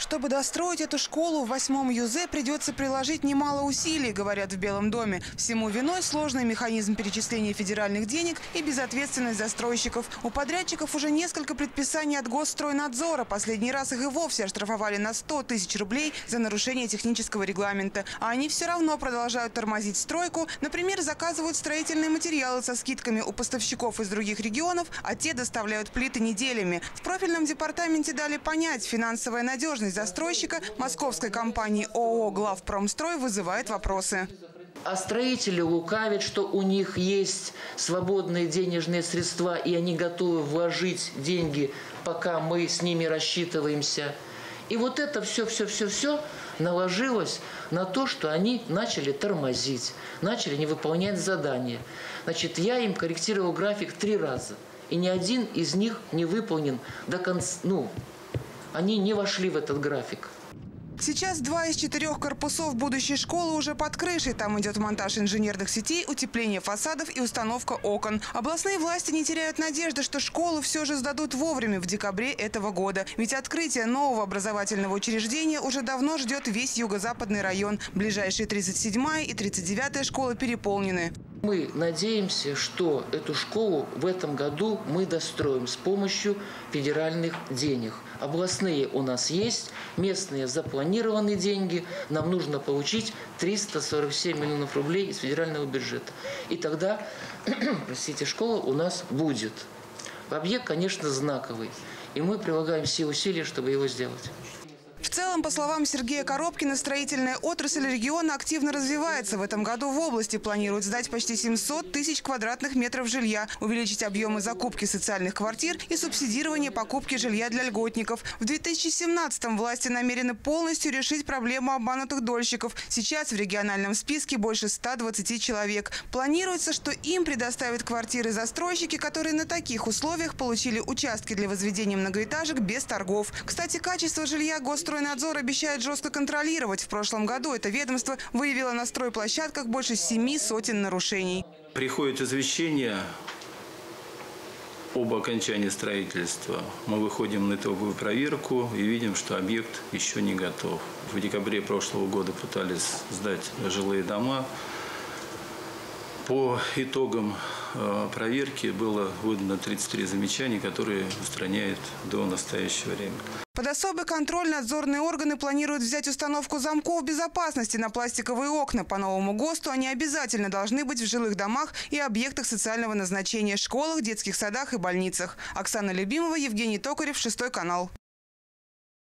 Чтобы достроить эту школу в 8-м ЮЗ, придется приложить немало усилий, говорят в Белом доме. Всему виной сложный механизм перечисления федеральных денег и безответственность застройщиков. У подрядчиков уже несколько предписаний от Госстройнадзора. Последний раз их и вовсе оштрафовали на 100 тысяч рублей за нарушение технического регламента. А они все равно продолжают тормозить стройку. Например, заказывают строительные материалы со скидками у поставщиков из других регионов, а те доставляют плиты неделями. В профильном департаменте дали понять, финансовая надежность застройщика московской компании ООО «Главпромстрой» вызывает вопросы. А строители лукавят, что у них есть свободные денежные средства, и они готовы вложить деньги, пока мы с ними рассчитываемся. И вот это все наложилось на то, что они начали тормозить, начали не выполнять задания. Значит, я им корректировал график 3 раза, и ни один из них не выполнен до конца. Они не вошли в этот график. Сейчас 2 из 4 корпусов будущей школы уже под крышей. Там идет монтаж инженерных сетей, утепление фасадов и установка окон. Областные власти не теряют надежды, что школу все же сдадут вовремя в декабре этого года. Ведь открытие нового образовательного учреждения уже давно ждет весь юго-западный район. Ближайшие 37-я и 39-я школы переполнены. Мы надеемся, что эту школу в этом году мы достроим с помощью федеральных денег. Областные у нас есть, местные запланированы деньги. Нам нужно получить 347 миллионов рублей из федерального бюджета. И тогда, школа у нас будет. Объект, конечно, знаковый. И мы прилагаем все усилия, чтобы его сделать. В целом, по словам Сергея Коробкина, строительная отрасль региона активно развивается. В этом году в области планируют сдать почти 700 тысяч квадратных метров жилья, увеличить объемы закупки социальных квартир и субсидирование покупки жилья для льготников. В 2017-м власти намерены полностью решить проблему обманутых дольщиков. Сейчас в региональном списке больше 120 человек. Планируется, что им предоставят квартиры застройщики, которые на таких условиях получили участки для возведения многоэтажек без торгов. Кстати, качество жилья Госстройнадзор обещает жестко контролировать. В прошлом году это ведомство выявило на стройплощадках больше 700 нарушений. Приходит извещение об окончании строительства. Мы выходим на итоговую проверку и видим, что объект еще не готов. В декабре прошлого года пытались сдать жилые дома. По итогам проверки было выдано 33 замечания, которые устраняют до настоящего времени. Под особый контроль надзорные органы планируют взять установку замков безопасности на пластиковые окна. По новому ГОСТу они обязательно должны быть в жилых домах и объектах социального назначения, школах, детских садах и больницах. Оксана Любимова, Евгений Токарев, 6 канал.